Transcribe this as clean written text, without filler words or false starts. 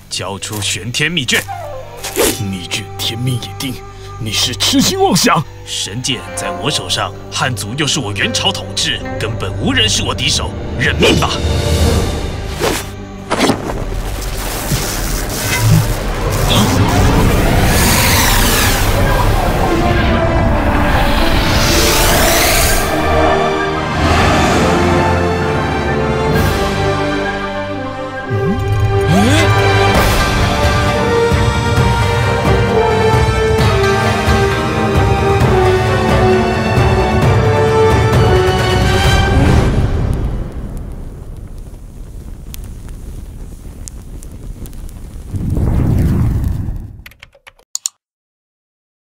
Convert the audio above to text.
交出玄天秘卷。 秘卷天命已定，你是痴心妄想。 神剑在我手上，汉族又是我元朝统治，根本无人是我敌手，认命吧！